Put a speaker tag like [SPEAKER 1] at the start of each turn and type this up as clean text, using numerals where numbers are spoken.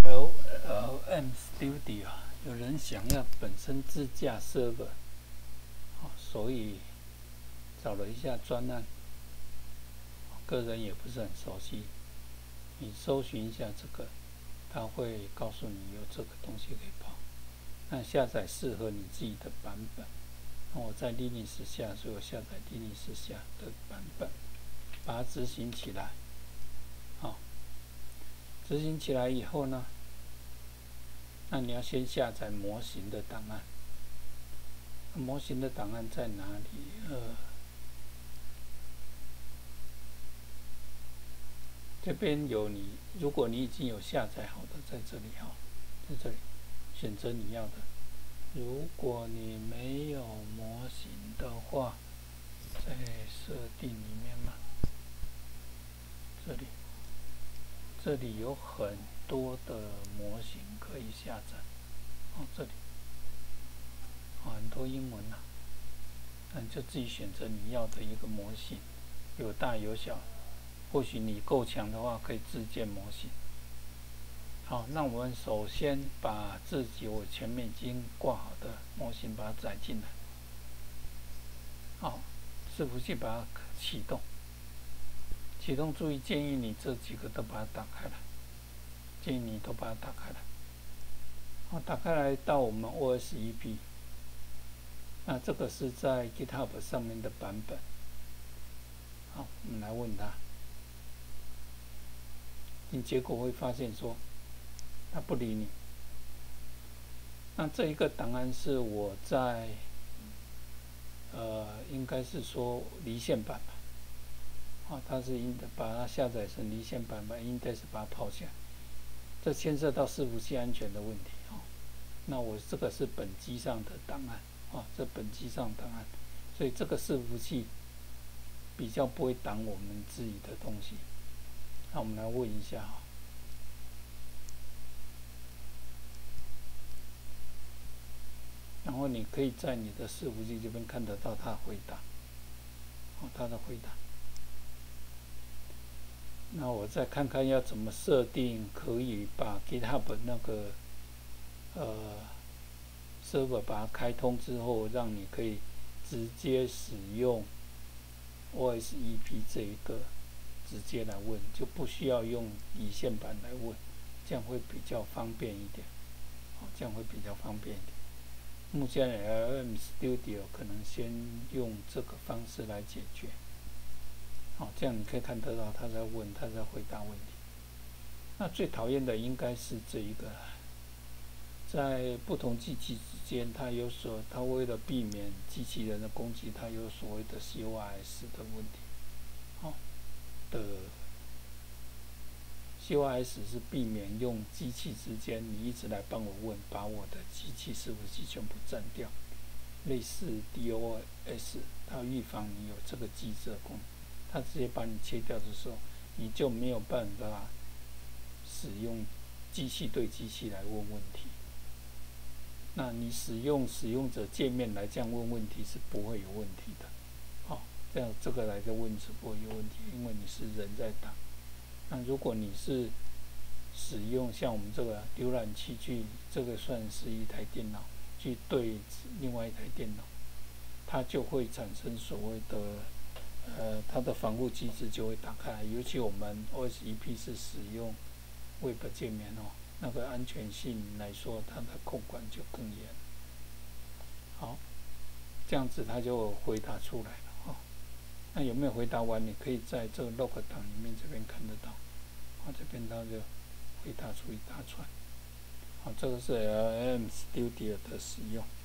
[SPEAKER 1] LLM Studio 有人想要本身自驾 server， 所以找了一下专案，个人也不是很熟悉。你搜寻一下这个，它会告诉你有这个东西可以跑。那下载适合你自己的版本。那我在 Linux 下，所以我下载 Linux 下的版本，把它执行起来。执行起来以后呢，那你要先下载模型的档案。模型的档案在哪里？这边有你，如果你已经有下载好的，在这里在这里选择你要的。如果你没有模型的话，在设定里面嘛，这里有很多的模型可以下载。这里很多英文那你就自己选择你要的一个模型，有大有小。或许你够强的话，可以自建模型。好，那我们首先把我前面已经挂好的模型把它载进来。好，伺服器把它启动。启动注意，建议你这几个都把它打开来。建议你都把它打开来。好，打开来到我们 OS/EP。那这个是在 GitHub 上面的版本。好，我们来问他。你结果会发现说，他不理你。那这一个档案是我在应该是说离线版吧。它是把它下载成离线版，把 index 把它跑起来。这牵涉到伺服器安全的问题。那我这个是本机上的档案。这本机上档案，所以这个伺服器比较不会挡我们自己的东西。那我们来问一下然后你可以在你的伺服器这边看得到他回答，他的回答。那我再看看要怎么设定，可以把 GitHub 那个server 把它开通之后，让你可以直接使用 OS/EP 这一个直接来问，就不需要用离线版来问，这样会比较方便一点。目前 LLM Studio 可能先用这个方式来解决。这样你可以看得到他在问，他在回答问题。那最讨厌的应该是这一个，在不同机器之间，它为了避免机器人的攻击，它有所谓的 CORS 的问题。CORS 是避免用机器之间你一直来帮我问，把我的机器伺服器全部占掉。类似 DOS， 它预防你有这个机制的功能，它直接把你切掉的时候，你就没有办法使用机器对机器来问问题。那你使用使用者界面来这样问问题是不会有问题的。这样这个来的问是不会有问题，因为你是人在打。那如果你是使用像我们这个浏览器去，这个算是一台电脑去对另外一台电脑，它就会产生所谓的它的防护机制就会打开来。尤其我们 OS/EP 是使用 Web 界面那个安全性来说，它的控管就更严。好，这样子它就回答出来了。那有没有回答完？你可以在这个 log 档里面这边看得到。这边它就回答出一大串。这个是 LLM Studio 的使用。